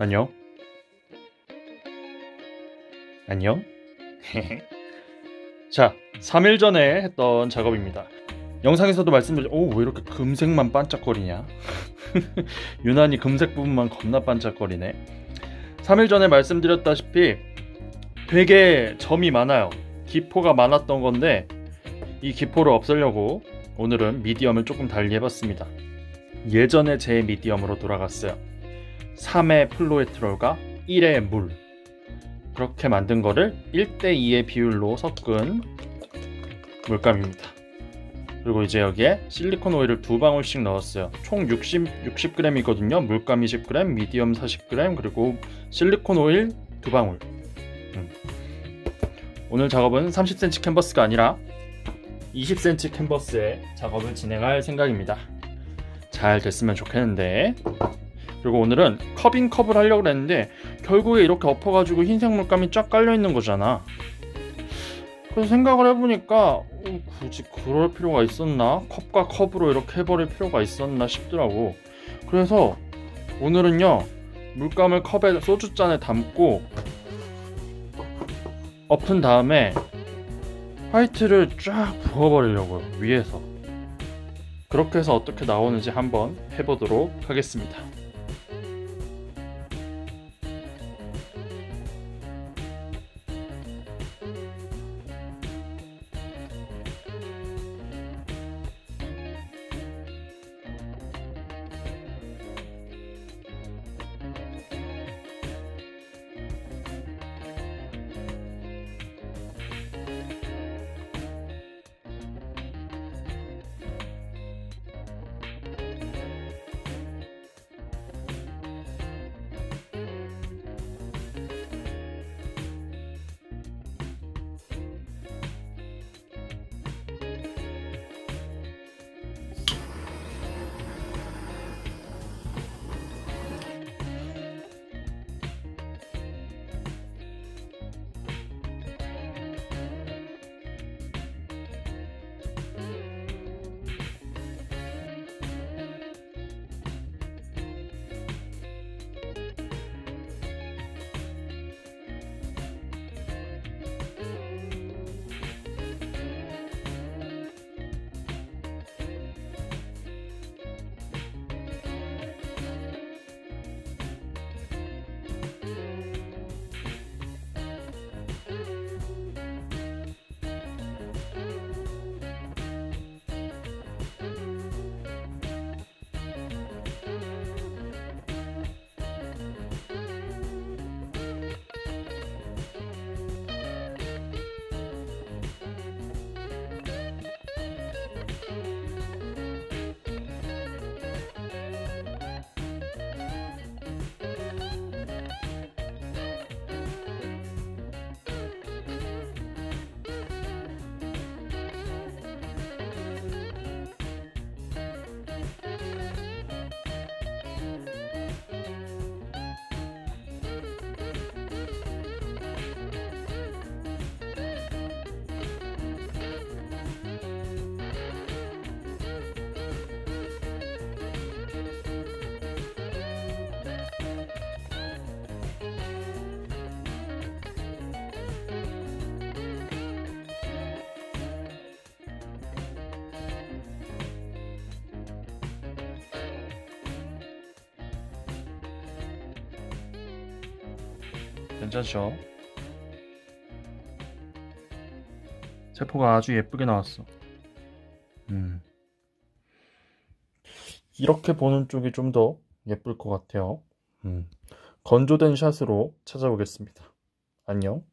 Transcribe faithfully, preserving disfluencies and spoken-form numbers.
안녕? 안녕? 자, 삼 일 전에 했던 작업입니다. 영상에서도 말씀드렸... 오, 왜 이렇게 금색만 반짝거리냐? 유난히 금색 부분만 겁나 반짝거리네. 삼 일 전에 말씀드렸다시피 되게 점이 많아요. 기포가 많았던 건데 이 기포를 없애려고 오늘은 미디엄을 조금 달리 해봤습니다. 예전에 제 미디엄으로 돌아갔어요. 삼의 플로에트롤과 일의 물, 그렇게 만든 거를 일 대 이의 비율로 섞은 물감입니다. 그리고 이제 여기에 실리콘 오일을 두 방울씩 넣었어요. 총 육십, 육십 그램이거든요 물감 이십 그램, 미디엄 사십 그램, 그리고 실리콘 오일 두 방울. 음. 오늘 작업은 삼십 센티미터 캔버스가 아니라 이십 센티미터 캔버스에 작업을 진행할 생각입니다. 잘 됐으면 좋겠는데. 그리고 오늘은 커빙 컵을 하려고 했는데 결국에 이렇게 엎어가지고 흰색 물감이 쫙 깔려있는 거잖아. 그래서 생각을 해보니까 어, 굳이 그럴 필요가 있었나? 컵과 컵으로 이렇게 해버릴 필요가 있었나 싶더라고. 그래서 오늘은요, 물감을 컵에 소주잔에 담고 엎은 다음에 화이트를 쫙 부어버리려고요, 위에서. 그렇게 해서 어떻게 나오는지 한번 해보도록 하겠습니다. 괜찮죠? 세포가 아주 예쁘게 나왔어. 음. 이렇게 보는 쪽이 좀 더 예쁠 것 같아요. 음. 건조된 샷으로 찾아오겠습니다. 안녕.